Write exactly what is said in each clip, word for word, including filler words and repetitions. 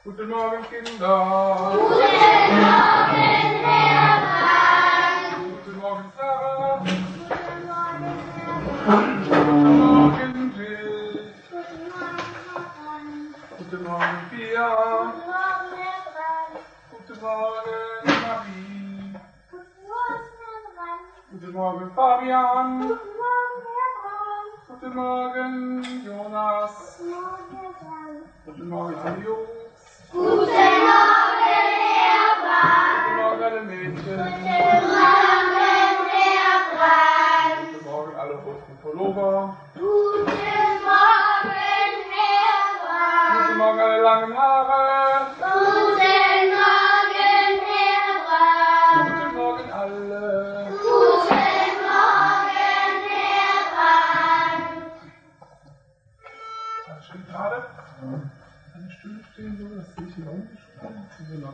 Guten Morgen, Kinder. Guten Morgen, Herr Brandt. Guten Morgen, Sarah. Guten Morgen, Herr Brandt. Guten Morgen, Jill. Guten Morgen, Herr Brandt. Guten Morgen, Pia. Guten Morgen, Herr Brandt. Guten Morgen, Marie. Guten Morgen, Herr Brandt. Guten Morgen, Fabian. Guten Morgen, Herr Brandt. Guten Morgen, Jonas. Guten Morgen, Herr Brandt. Guten Morgen, alle Jungs. Guten Morgen, Herr Brandt. Guten Morgen, alle Mädchen. Guten Morgen, Herr Brandt. Guten Morgen, alle roten Pullover. Guten Morgen, Herr Brandt. Guten Morgen, alle langen Haare. Guten Morgen, Herr Brandt. Guten Morgen, alle. Guten Morgen, Herr Brandt. Das steht gerade eine Stimme stehen, so dass ich hier unten schon so laut.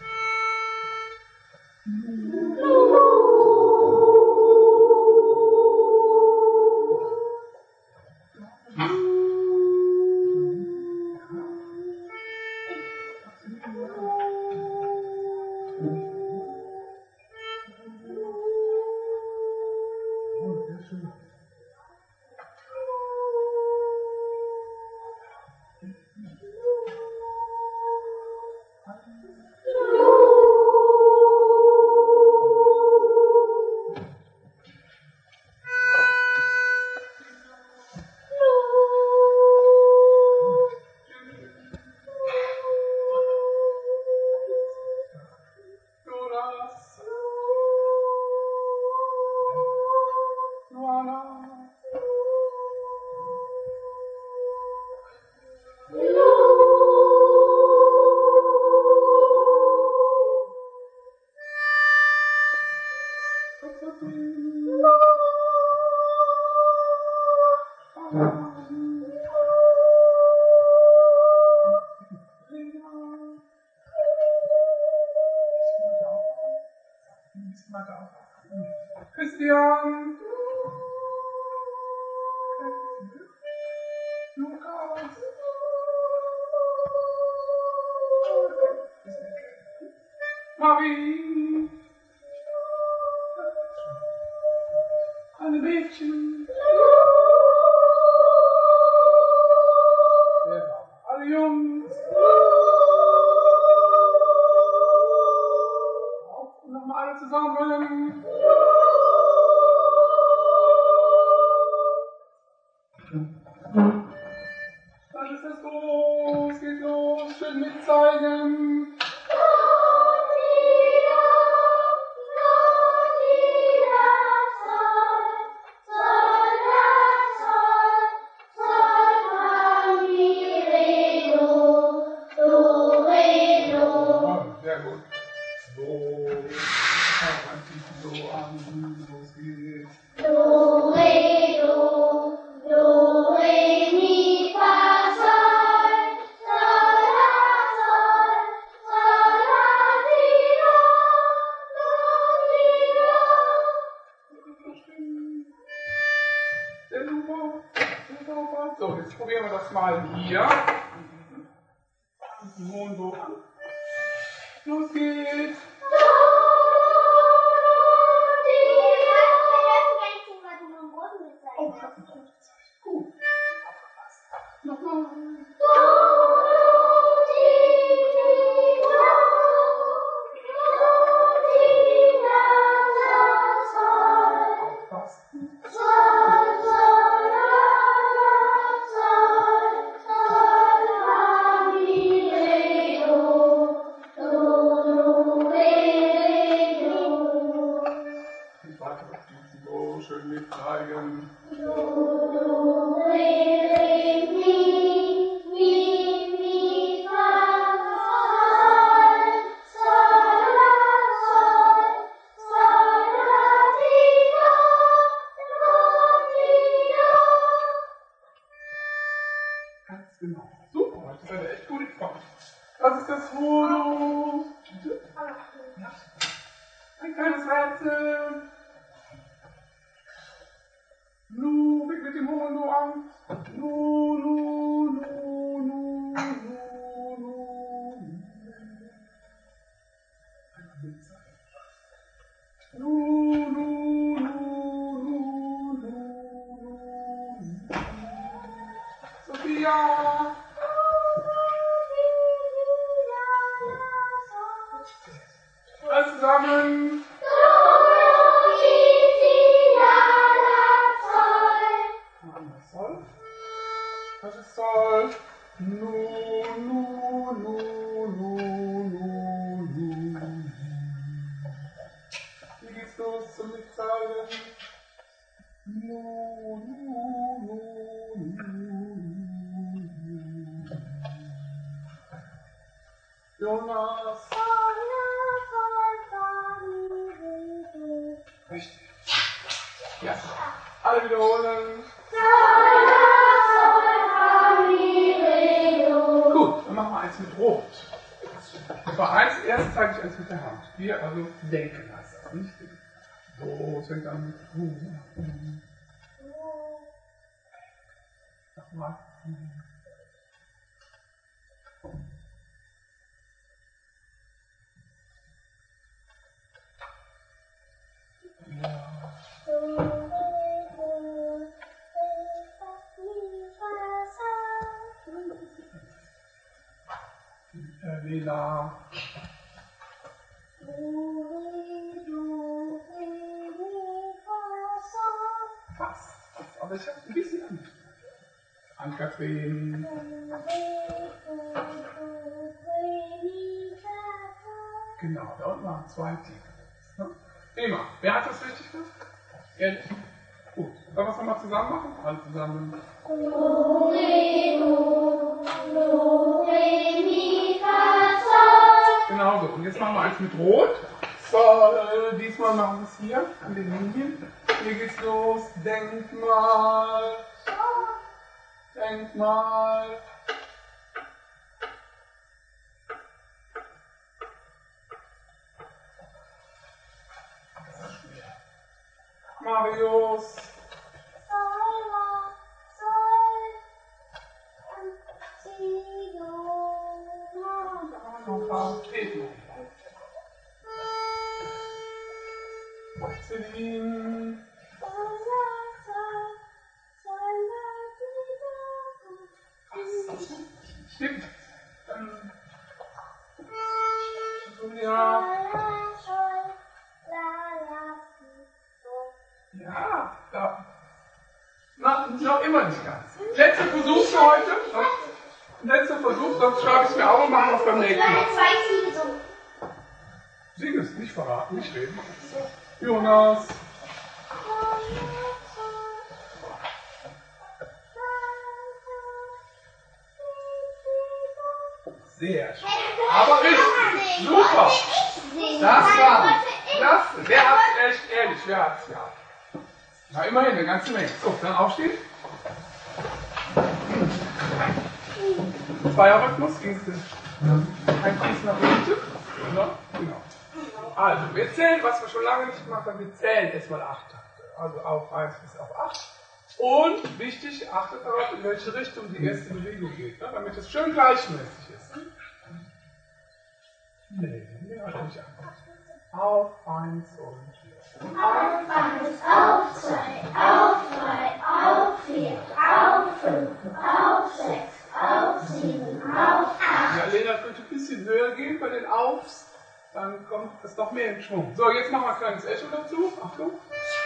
Christian! Lukas! Marie! Alle Mädchen! Sehr sauber. Alle Jungs! Auf und nochmal alle zusammen! Dann ist es los, geht los, schön mitzeigen. Sehr gut. So, man zieht so an, los geht's. Do, re, do, do, re, mi, fa, sol, sol, la, sol, sol, la, si, do, do, si, do. Sehr super, sehr super. So, jetzt probieren wir das mal hier. Den Mond so an. Los geht's. Oh, ich hab einen Ton gezeigt. Gut. Aufgepasst. Nochmal. Aufpassen. Ich warte auf diesen so schön mitzeigen. Ganz genau. Super, das ist eine echt gute Frage. Was ist das Voodoo? Ja. Ein kleines Rätsel. Nu, fängt mit dem Hondo an. Nu, nu, nu, nu, nu, nu, nu. Maria. Alles zusammen. Sol. Was ist Sol? Nu, nu, nu, nu, nu, nu. Wie geht's los zum Mitzahlen? Nu, nu, nu, nu, nu. Jonas. Richtig. Ja. Alle wiederholen. Gut, dann machen wir eins mit Rot. Aber eins, erst zeige ich eins mit der Hand. Wir also denken heißt das, nicht denken. So, es fängt an mit Nochmal. Ja. Äh, Lila. Fast. Aber ich habe ein bisschen anders. Ann-Kathrin. Genau, da unten waren zwei Tiere. Prima. Wer hat das richtig gemacht? Ehrlich? Gut. Sollen wir es nochmal zusammen machen? Alle zusammen. Do, re, do, do, re, mi, fa, sol. Genau so. Und jetzt machen wir eins mit Rot. So, äh, diesmal machen wir es hier an den Linien. Hier geht's los. Denk mal. Denk mal. Marius. Celine. Stimmt. Dann Julia. Ja, da. Na, noch immer nicht ganz. Letzter Versuch für heute. Letzter Versuch, sonst schreibe ich es mir auch und machen wir es beim nächsten Mal. Sing es, nicht verraten, nicht reden. Jonas. Sehr schön. Aber richtig. Super. Das war. Das, wer hat es echt ehrlich? Wer hat es gehabt? Na, immerhin, eine ganze Menge. So, dann aufstehen. Zweierrhythmus, ging es ein Fuß nach unten. Genau. Also, wir zählen, was wir schon lange nicht gemacht haben, wir zählen erstmal acht Takte. Also auf eins bis auf acht. Und wichtig, achtet darauf, in welche Richtung die erste Bewegung geht, ne? Damit es schön gleichmäßig ist. Nee, nee, halt nicht an. Auf eins und Auf eins, auf zwei, auf drei, auf vier, auf fünf, auf sechs, auf sieben, auf acht. Ja, Lena könnte ein bisschen höher gehen bei den Aufs, dann kommt es noch mehr in Schwung. So, jetzt machen wir ein kleines Echo dazu. Achtung.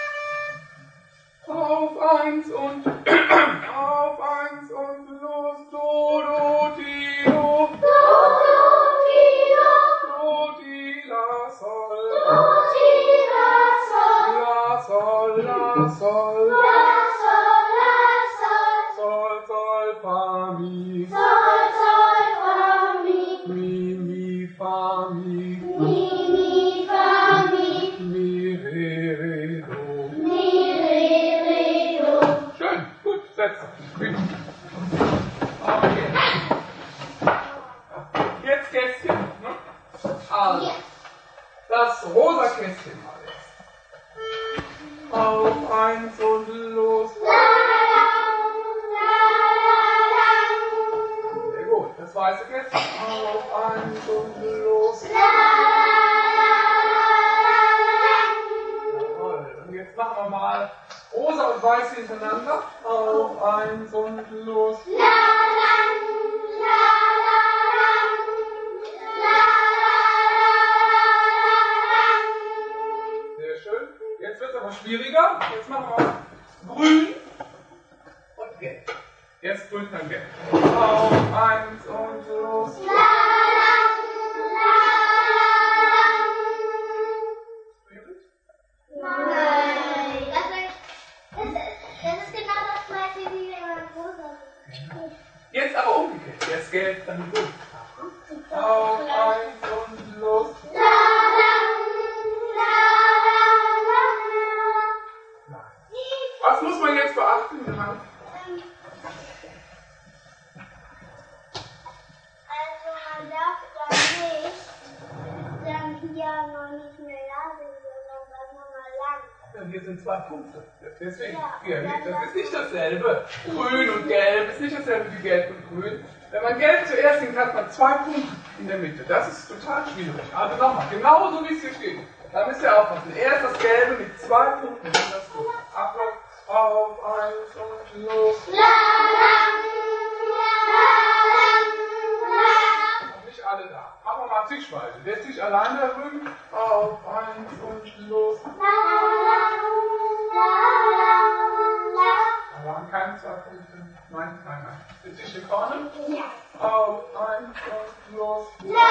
Auf eins und auf eins und los. Do, do, di, do. Do, do, di, do. Do, di, la, sol. Do, di, la, sol. La, sol, la, sol. La, sol, la, sol. Sol, sol, fa, mi. Sol, sol, fa, mi. Mi, mi, fa, mi. Mi, mi, fa, mi. Mi, re, re, do. Mi, re, re, do. Schön, gut, setz. Prima. Okay. Jetzt Kästchen. Ne? Also, das rosa Kästchen mal jetzt. Auf eins und los. La, la, la, la. Sehr gut, das weiße Kästchen. Auf eins und los. La, la, Jawohl. Und jetzt machen wir mal rosa und weiß hintereinander. Auf eins und los. la, la. aber schwieriger. Jetzt machen wir grün und gelb. Erst grün, dann gelb. Auf eins und los. Nein, das ist, das ist, das ist genau das gleiche wie wenn man rosa. Jetzt aber umgekehrt. Erst gelb, dann grün. Auf eins und los. Was muss man jetzt beachten? Also man darf dann nicht dann hier noch nicht mehr lang sind, sondern dann nochmal lang. Ja, hier sind zwei Punkte. Deswegen, Ja, hier, dann das das- ist nicht dasselbe. Grün und gelb ist nicht dasselbe wie gelb und grün. Wenn man gelb zuerst singt, hat man zwei Punkte in der Mitte. Das ist total schwierig. Also nochmal, genauso wie es hier steht. Da müsst ihr aufpassen. Erst das Gelbe mit zwei Punkten. Dann ist das gut. Achtung, auf eins und los. Und nicht alle da. Machen wir mal Zischweise. Der Tisch allein da drüben. Auf eins und los. Da waren keine zwei Punkte. Nein, keiner. Der Tisch hier vorne. Ja. Auf eins und los.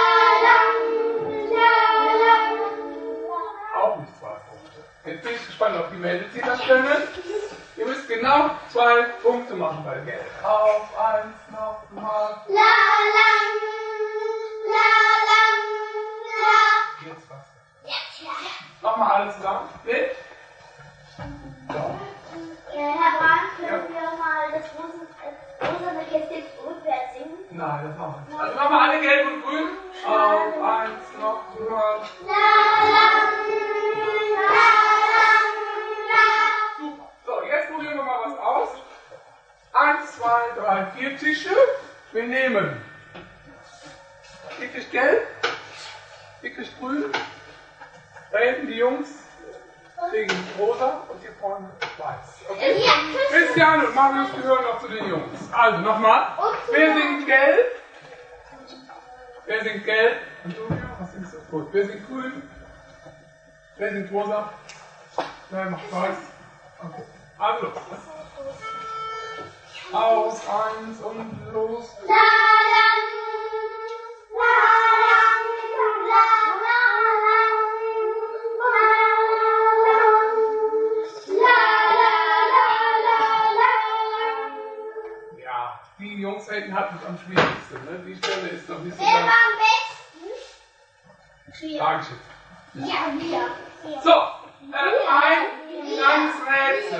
Auch nicht zwei Punkte. Jetzt bin ich gespannt, ob die Mädels hier das können. Ihr müsst genau zwei Punkte machen bei Gelb. Auf eins nochmal. Jetzt was. Nochmal alles zusammen. Mit. So. Herr Brandt, können wir mal das rosane Kästchen rückwärts singen? Nein, das machen wir nicht. Also machen wir alle gelb und grün. Auf eins nochmal. Super. So, jetzt probieren wir mal was aus. Eins, zwei, drei, vier Tische. Wir nehmen. Ihr kriegt gelb. Ihr kriegt grün. Da hinten die Jungs kriegen rosa und hier vorne weiß. Okay? Christian und Marius gehören noch zu den Jungs. Also nochmal. Wer singt gelb? Wer singt gelb? Antonio, was singst du? Gut. Wer singt grün? Wer singt rosa? Wer macht weiß? Okay. Also los. Aus, eins und los. Ja, die Jungs hinten hatten es am schwierigsten. Ne? Die Stelle ist noch nicht so Wer war ganz. am besten? Dankeschön. Ja, wir. So, äh, ein kleines Rätsel.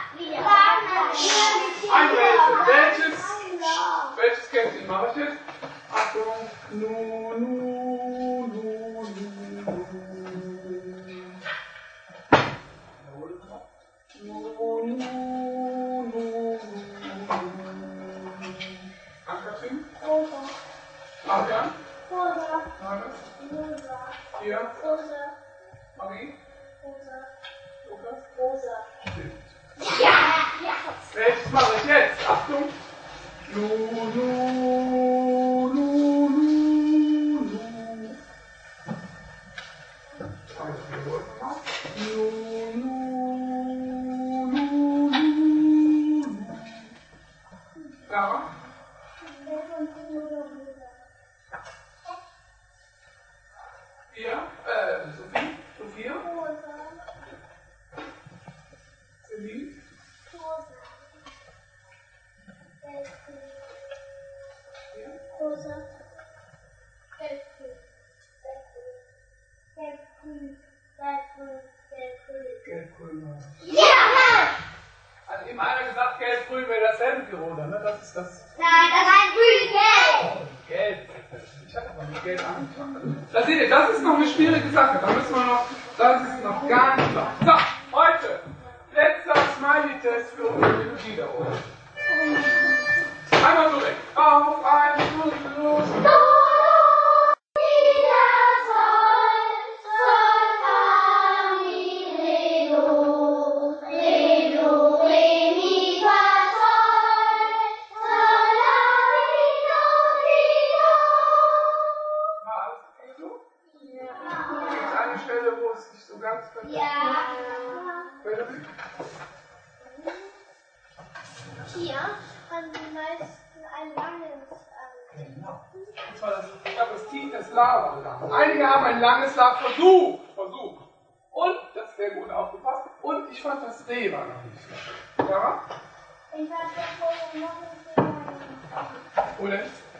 Ein Rätsel. Welches, welches kennt ihr? Mache ich jetzt? Achtung. Nu, nu, nu, nu, nu. Nu, nu, nu, nu. Ann-Kathrin? Adrian? Johannes? Hier? Marie? Lukas? Welches mache ich jetzt? Achtung! Nu, nu, nu, nu, nu. Also, wir wollen mal. Nu, nu, nu, nu, nu. Clara? Hier? Äh, Sophie? Sophia? Celine? Gelb-grün. Ja! Also eben einer gesagt, gelb-grün wäre dasselbe wie rosa, ne? Das ist das. Nein, das ist grün-gelb. Gelb. Ich hatte aber mit gelb angefangen. Da seht ihr, das ist noch eine schwierige Sache. Da müssen wir noch, das ist noch gar nicht klar. So, heute, letzter Smiley-Test für unsere Melodie da oben. Einmal so weg. Auf, eins, und los. War alles okay so? Gibt es eine Stelle, wo es nicht so ganz perfekt ist? Ja. vier haben die meisten ein langes. Genau. Das war das, ich glaube, das Tief des La war lang. Einige haben ein langes La versucht. Versucht. Und, das ist sehr gut aufgepasst. Und ich fand das Re war noch nicht so. Ja? Ich fand das vorher noch nicht so lang. Oder?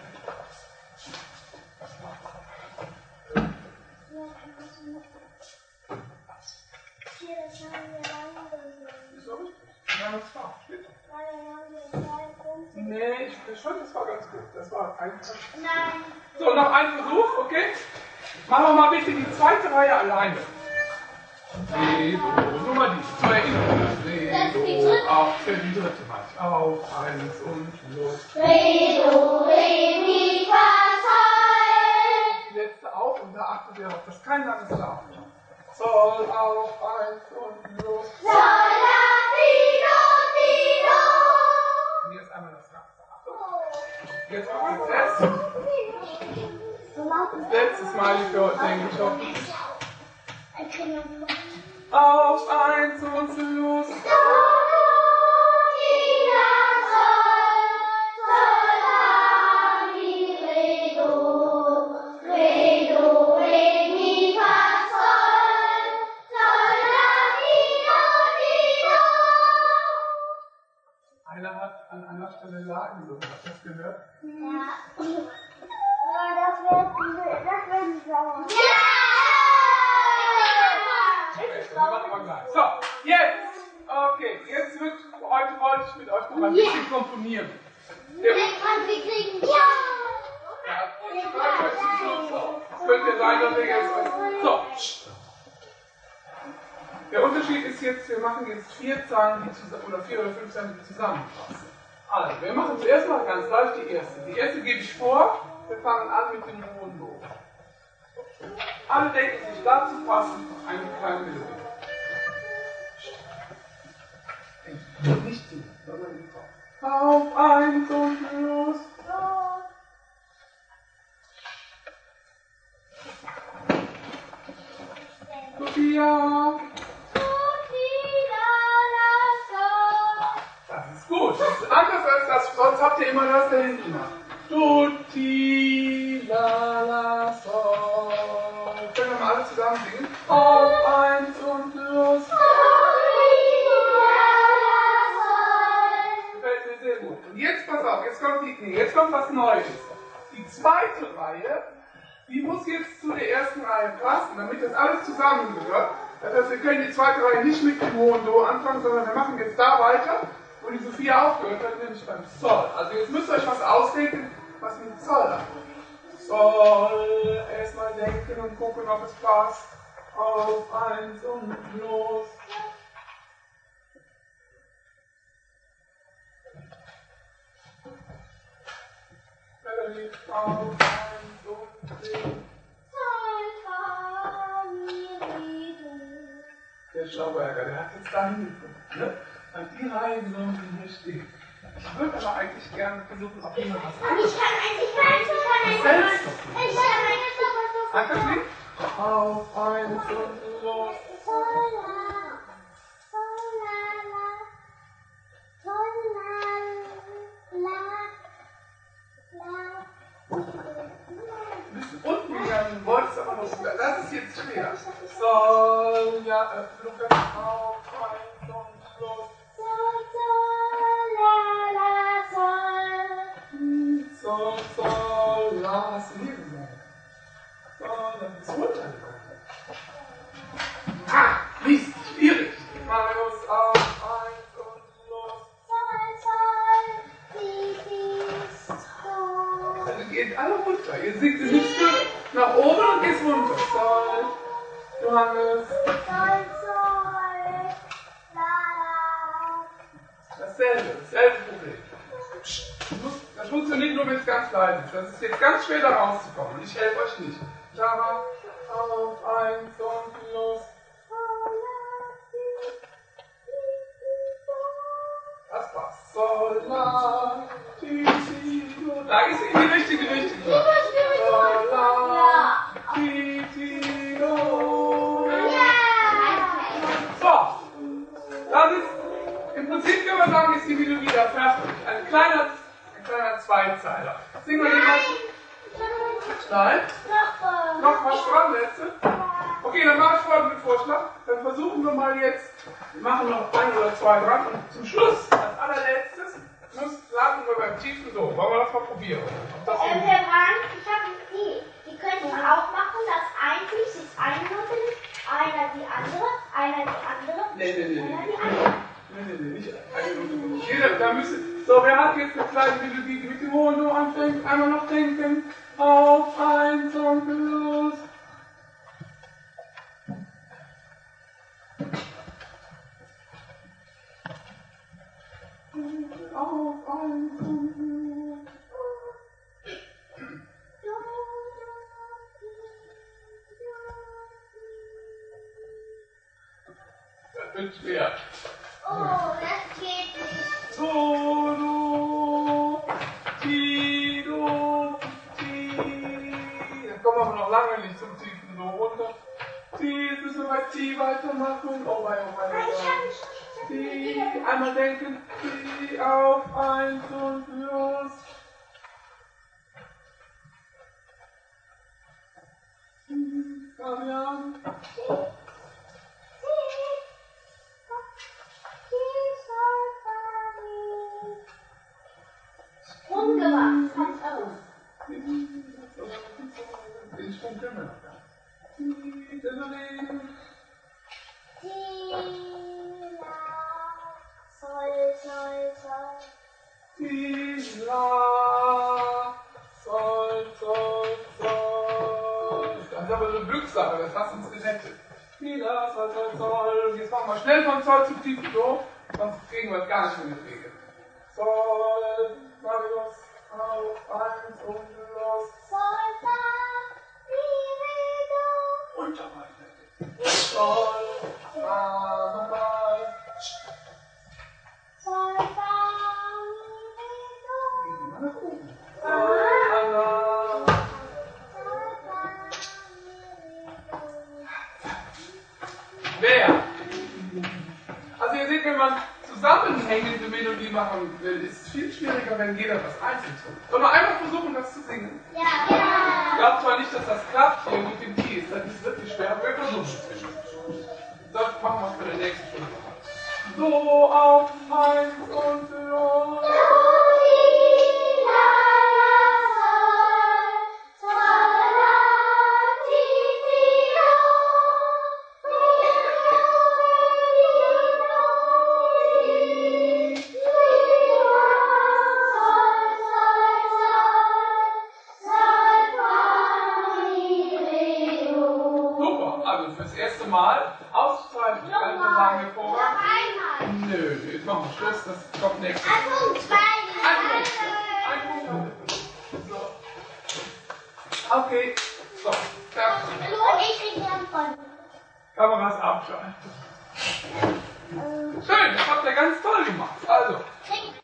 Hier, das haben wir lange gesehen. Wieso nicht? Ja, das war später. Weil dann haben wir zwei Punkte. Nee, ich finde schon, das war ganz gut. Das war einfach. Nein. So, noch ein Versuch, okay? Machen wir mal bitte die zweite Reihe alleine. Re, Do, nur mal die zur Erinnerung. Re, Do, auf, die dritte Mal. Auf, eins und los. Re, Do, Re, Mi, Fa, Sol. Die letzte auf und da achtet ihr auf, dass kein langes La. Sol, auf, eins und los. Sol, La, Si, Do, Si, Do. Und jetzt einmal das ganze. Jetzt machen wir das letzte. Das letzte Smiley für heute, denke ich auch. Auf, eins und los. Einer hat an einer Stelle La gesungen, habt ihr das gehört? Ja. Aber das wird, das wird nicht sauer. So, jetzt, okay, jetzt wird, heute wollte ich mit euch noch ein bisschen komponieren. Der, Wir kriegen ja! ja, ich schreibe euch zum Schluss auf. Es könnte sein, dass wir jetzt was. So. Der Unterschied ist jetzt, wir machen jetzt vier Zahlen, die zusammen, oder vier oder fünf Zahlen, die zusammenpassen. Also, wir machen zuerst mal ganz leicht die erste. Die erste gebe ich vor, wir fangen an mit dem hohen Do. Alle denken sich dazu passend eine kleine Melodie. Nicht du, sondern die Frau. Auf eins und los. Sophia. Das ist gut. Das ist anders als das, sonst habt ihr immer das da hinten gemacht. Tutti, la, la, sol. Können wir mal alle zusammen singen? Auf eins und los. Gefällt mir sehr gut. Und jetzt pass auf, jetzt kommt, die, nee, jetzt kommt was Neues. Die zweite Reihe, die muss jetzt zu der ersten Reihe passen, damit das alles zusammengehört. Das heißt, wir können die zweite Reihe nicht mit dem hohen Do anfangen, sondern wir machen jetzt da weiter, wo die Sophia aufgehört hat, nämlich beim Sol. Also jetzt müsst ihr euch was ausdenken, was mit Sol anfängt. Sol, erstmal denken und gucken, ob es passt. Auf eins und los. Melodie, auf eins und los. Der Schlauberger, der hat jetzt da hingeguckt, ne? Hat die Reihe genommen, die hier steht. Ich würde aber eigentlich gerne versuchen, ob jemand was anderes. Ich kann eigentlich gar nicht so von Ich selbst doch Ich nicht. kann eigentlich so von Einfach nicht? Auf eins und los. Du bist unten gegangen, wolltest aber noch. Das ist jetzt schwer. Sol, ja, äh, Lukas, auf eins und los. Sol, Sol, La, hast du hier gesagt? Sol, dann bist du runtergekommen. Ah, Mist, schwierig. Mal los, auf eins und los. Also geht alle runter. Ihr singt die Hüfte nach oben und geht runter. Sol, Johannes. Dasselbe, dasselbe Problem. Das funktioniert nur, wenn es ganz leise ist. Das ist jetzt ganz schwer, da rauszukommen. Ich helfe euch nicht. Sarah, auf eins und los. Das passt. Sol, la, ti, ti, do. Da ist in die richtige Richtung. Sol, la, ti, ti, do. So. Das ist, im Prinzip können wir sagen, sagen ist die Melodie da fertig. Ein kleiner, ein kleiner Zweizeiler. Singen wir den mal. Nein? Noch, Noch was dran, letzte? Okay, dann mache ich folgenden Vorschlag. Dann versuchen wir mal jetzt, wir machen noch ein oder zwei dran und zum Schluss, als allerletztes, muss, landen wir beim tiefen So. Wollen wir das mal probieren? Das Ähm, Herr Brand, ich habe eine Idee. Die könnte man auch machen, dass eigentlich sich eine Note nimmt, einer die andere, einer die andere, Nee, nee, nee, einer nee. die andere. Nee, nee, nee, nicht eine Minute. Jeder, da müsste, so, wer hat jetzt eine kleine Melodie, die mit dem hohen Do anfängt? Einmal noch denken. Auf ein Song los. Auf ein Song los. Das wird schwer. Oh, das geht nicht. So, do, ti, do, ti. Dann kommen wir aber noch lange nicht zum tiefen So runter. Ti, jetzt müssen wir bei Ti weitermachen. Oh wei, oh wei, oh Ich wei. habe schon. Ti, einmal denken. Ti, auf eins und los. Fabian. Sprung gemacht, kommt auf. Den Sprung können wir noch gar nicht. Tina, Sol, Sol, Sol. Si, La, Sol, Sol, Sol. Das ist aber so eine Glückssache, das hast du uns gerettet. Si, La, Sol, Sol, Sol. Jetzt machen wir schnell von Sol zu tiefen Do, sonst kriegen wir es gar nicht mehr in die Wege. Sol, Marius, auf eins und los. Sol, Fa, Mi, Re, Do. Und dabei fertig. Sol, Fa, nochmal. Sol, Fa, Mi, Re, Do. Nach oben. Sol, Allah. Sol, Fa, Mi, Re, Do. Wer? Also ihr seht, wenn man zusammenhängende Melodie machen will, ist es viel schwieriger, wenn jeder was einzeln tut. Sollen wir einfach versuchen, das zu singen? Ja, ja. Ich glaube zwar nicht, dass das klappt hier mit dem T, das ist wirklich schwer, aber wir versuchen es. Das machen wir für den nächsten Stunde. So, auf eins und los. Fürs erste Mal auszuzahlen. Ich kann so sagen, wir vorher. Noch einmal. Nö, jetzt machen wir Schluss, das kommt nächstes Mal. Ein Punkt, zwei. Ein Punkt. Ein Punkt. So. Okay. So. Fertig. Nur ich krieg einen Punkt. Kameras abschalten. Schön, das habt ihr ganz toll gemacht. Also,